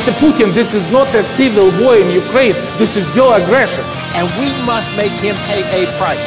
Mr. Putin, this is not a civil war in Ukraine. This is your aggression. And we must make him pay a price.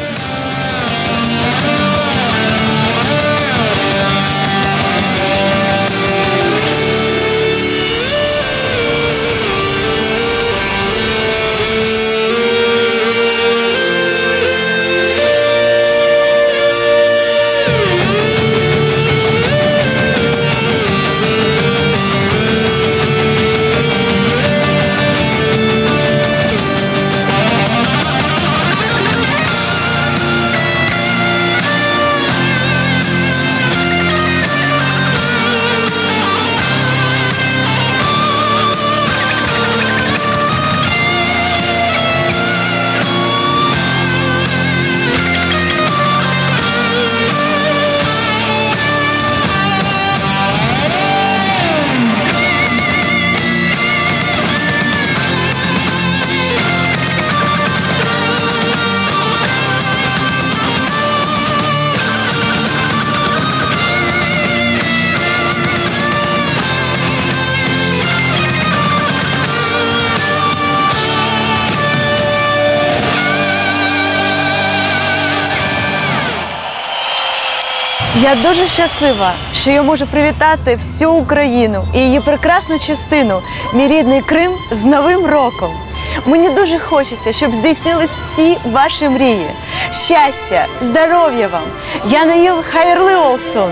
Я дуже щаслива, що я можу привітати всю Україну і її прекрасну частину, мій рідний Крим, з Новим роком. Мені дуже хочеться, щоб здійснились всі ваші мрії. Щастя, здоров'я вам! Я Наїл Хайырlı olsun!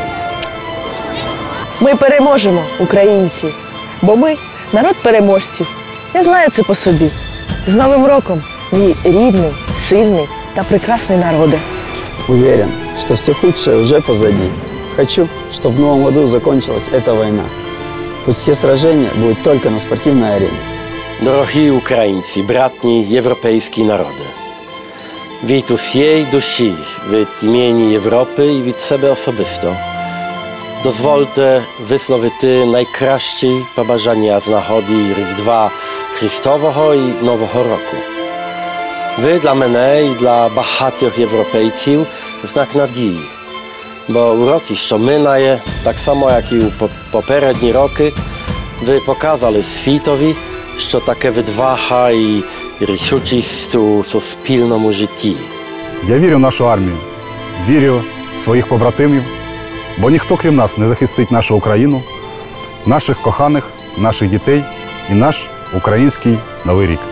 Ми переможемо, українці, бо ми – народ переможців. Я знаю це по собі. З Новим роком, мій рідний, сильний та прекрасний народе. Уверен, что все худшее уже позади. Хочу, чтобы в новом году закончилась эта война. Пусть все сражения будут только на спортивной арене. Дорогі українці, братні європейські народи, від усієї душі, від імені Європи і від себе особисто, дозвольте висловити найкращі побажання з нагоди Різдва Христового і Нового року. Ви для мене і для багатьох європейців знак надії, бо у році, що минає, так само як і у попередні роки, ви показали світові, що таке відвага і рішучість у суспільному житті. Я вірю в нашу армію, вірю в своїх побратимів, бо ніхто, крім нас, не захистить нашу Україну, наших коханих, наших дітей і наш український Новий рік.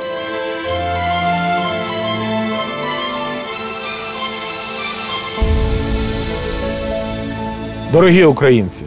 Дорогі українці,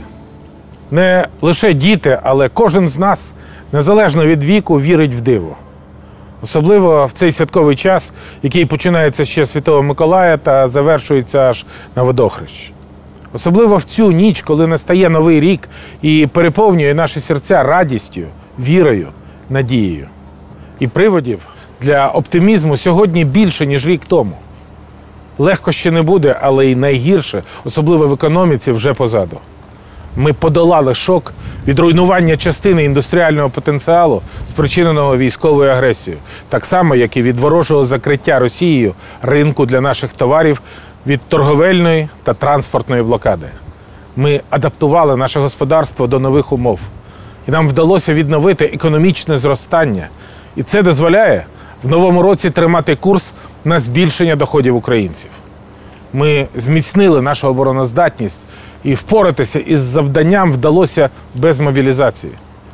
не лише діти, але кожен з нас, незалежно від віку, вірить в диво. Особливо в цей святковий час, який починається ще з Святого Миколая та завершується аж на Водохрещі. Особливо в цю ніч, коли настає Новий рік і переповнює наші серця радістю, вірою, надією. І приводів для оптимізму сьогодні більше, ніж рік тому. Легко ще не буде, але й найгірше, особливо в економіці, вже позаду. Ми подолали шок від руйнування частини індустріального потенціалу, спричиненого військовою агресією, так само, як і від ворожого закриття Росією ринку для наших товарів від торговельної та транспортної блокади. Ми адаптували наше господарство до нових умов. І нам вдалося відновити економічне зростання. І це дозволяє в новому році тримати курс на збільшення доходів українців. Ми зміцнили нашу обороноздатність і впоратися із завданням вдалося без мобілізації.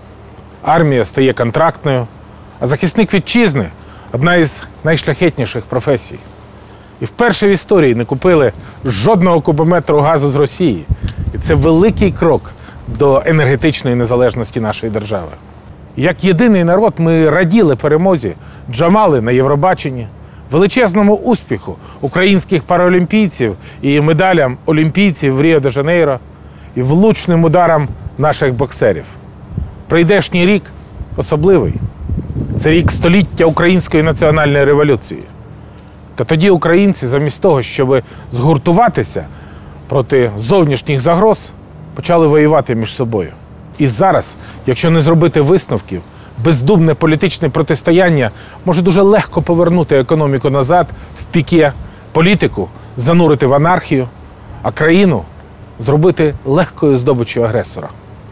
Армія стає контрактною, а захисник вітчизни – одна із найшляхетніших професій. І вперше в історії не купили жодного кубометру газу з Росії. І це великий крок до енергетичної незалежності нашої держави. Як єдиний народ ми раділи перемозі Джамали на Євробаченні, величезному успіху українських параолімпійців і медалям олімпійців в Ріо-де-Жанейро, і влучним ударам наших боксерів. Прийдешній рік особливий. Це рік століття Української національної революції. Та тоді українці, замість того, щоб згуртуватися проти зовнішніх загроз, почали воювати між собою. І зараз, якщо не зробити висновків, бездумне політичне протистояння може дуже легко повернути економіку назад в піке, політику занурити в анархію, а країну зробити легкою здобиччю агресора.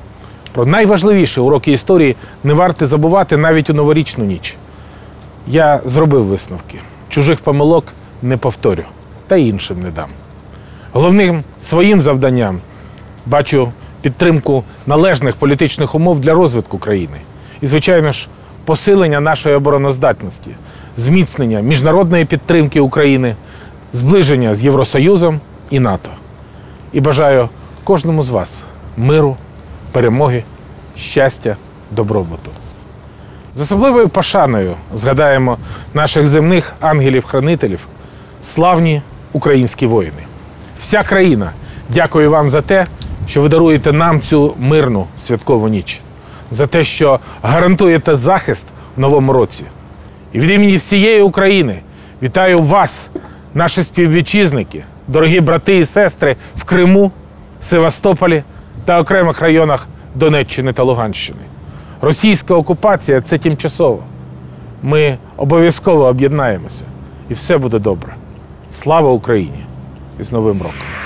Про найважливіші уроки історії не варто забувати навіть у новорічну ніч. Я зробив висновки. Чужих помилок не повторю, та й іншим не дам. Головним своїм завданням бачу підтримку належних політичних умов для розвитку країни. І, звичайно ж, посилення нашої обороноздатності, зміцнення міжнародної підтримки України, зближення з Євросоюзом і НАТО. І бажаю кожному з вас миру, перемоги, щастя, добробуту. З особливою пошаною згадаємо наших земних ангелів-хранителів, славні українські воїни. Вся країна дякує вам за те, що ви даруєте нам цю мирну святкову ніч, за те, що гарантуєте захист в новому році. І від імені всієї України вітаю вас, наші співвітчизники, дорогі брати і сестри в Криму, Севастополі та окремих районах Донеччини та Луганщини. Російська окупація – це тимчасово. Ми обов'язково об'єднаємося, і все буде добре. Слава Україні! І з Новим роком!